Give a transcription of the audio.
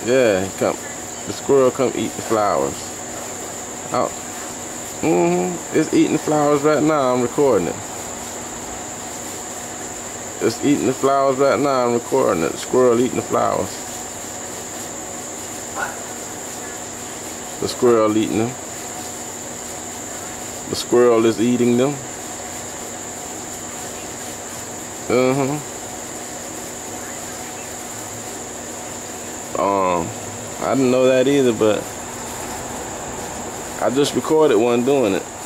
Yeah, the squirrel come eat the flowers. Oh. It's eating the flowers right now. I'm recording it. It's eating the flowers right now. I'm recording it. The squirrel eating the flowers. The squirrel eating them. The squirrel is eating them. I didn't know that either, but I just recorded one doing it.